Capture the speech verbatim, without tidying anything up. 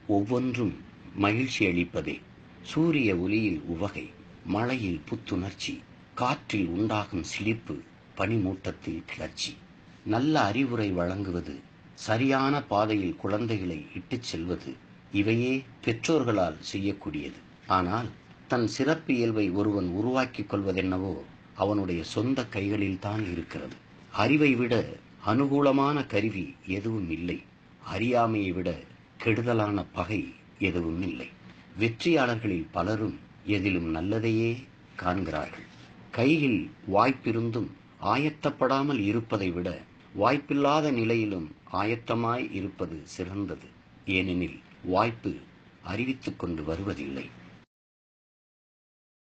ஒவ்வொன்றும் மகிழ்ச்சி அளிப்பதே. சூரிய ஒளியில் உவகை, மழையில் புத்துணர்ச்சி, காற்றில் உண்டாகும் சிலிர்ப்பு, பனிமூட்டத்தில் கிளர்ச்சி. நல்ல அறிவுரை வழங்குவது, சரியான பாதையில் குழந்தைகளை இட்டுச் செல்வது, இவையே பெற்றோர்களால் செய்யக்கூடியது. ஆனால் தன் சிறப்பு இயல்பை ஒருவன் உருவாக்கிக் கொள்வதென்னவோ அவனுடைய சொந்த கைகளில்தான் இருக்கிறது. அறிவை விட அனுகூலமான கருவி எதுவும் இல்லை. அறியாமையை விட கெடுதலான பகை எதுவும் இல்லை. வெற்றியாளர்களில் பலரும் எதிலும் நல்லதையே காண்கிறார்கள். கையில் வாய்ப்பிருந்தும் ஆயத்தப்படாமல் இருப்பதை விட வாய்ப்பில்லாத நிலையிலும் ஆயத்தமாய் இருப்பது சிறந்தது. ஏனெனில் வாய்ப்பு அறிவித்துக் கொண்டு வருவதில்லை.